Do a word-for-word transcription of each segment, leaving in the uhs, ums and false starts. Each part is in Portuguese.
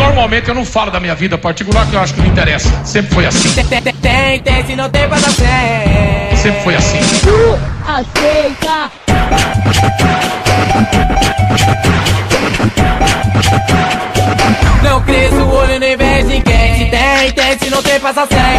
Normalmente eu não falo da minha vida particular, que eu acho que não interessa. Sempre foi assim. Tem, tem, tem, tem, se não tem, passa sem. Sempre foi assim. Tu aceita. Não cresço o olho nem vejo ninguém. Se tem, tem, se não tem, passa sem.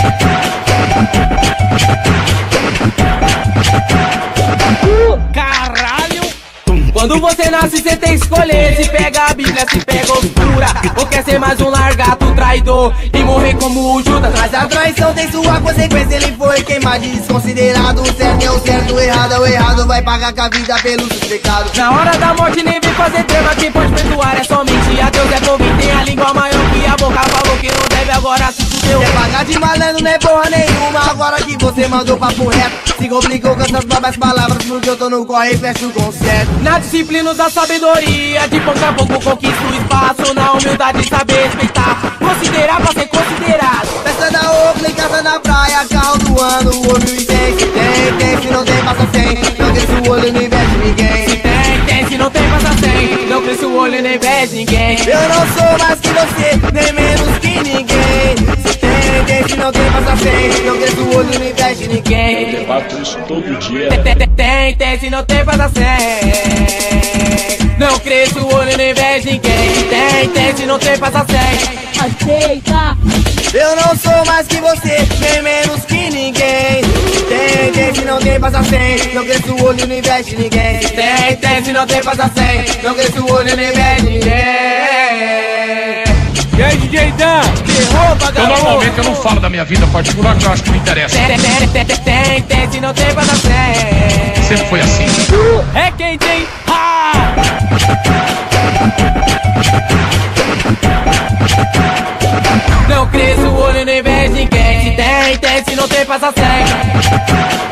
Caralho! Quando você nasce, você tem que escolher. Se pega a Bíblia, se pega oscura, ou quer ser mais um largato traidor e morrer como o Judas. Mas a traição tem sua consequência, ele foi queimado e desconsiderado. O certo é o certo, o errado é o errado, vai pagar com a vida pelos seus pecados. Na hora da morte nem vem fazer drama, quem pode perdoar é somente a Deus. É convite, tem a língua maior que a boca, falou que não deve, agora se fudeu. Quer pagar de malandro, não é porra nenhuma, agora que você mandou papo reto. Se complicou com essas próprias palavras, porque eu tô no corre e fecho o concerto. Na disciplina da sabedoria, de pouco a pouco conquista o espaço. Na humildade saber respeitar, considerar pra ser considerado. Festa da Oakley, casa na praia, carro do ano, o olho e tem. Se tem, tem, se não tem, passa sem. Não cresce o olho, não inveja ninguém. Se tem, tem, se não tem, passa sem. Não cresce o olho, nem inveja ninguém. Eu não sou mais que você, nem menos que ninguém. Se tem, tem, se não tem, passa sem. Não cresce o olho, não inveja ninguém. Eu debato isso todo dia. Tem, tem, tem, tem, se não tem, passa sem. Não cresce o olho, nem vejo ninguém. Se tem, tem, se não tem, passa sem. Aceita. Eu não sou mais que você, nem menos que ninguém. Tem, tem, se não tem, passa sem. Não cresce o olho, não investe ninguém. Tem, tem, se não tem, passa sem. Não cresce o olho, nem vejo ninguém. E aí, D J Dan, que rouba, Eu garoto? normalmente eu não falo da minha vida particular, que eu acho que não interessa. Tem, tem, tem, tem, tem, tem, se não tem, passa sem. Sempre foi assim. É quem tem. Ha! Não cresce o olho, nem vejo ninguém. Se tem, tem, se não tem, passa sem.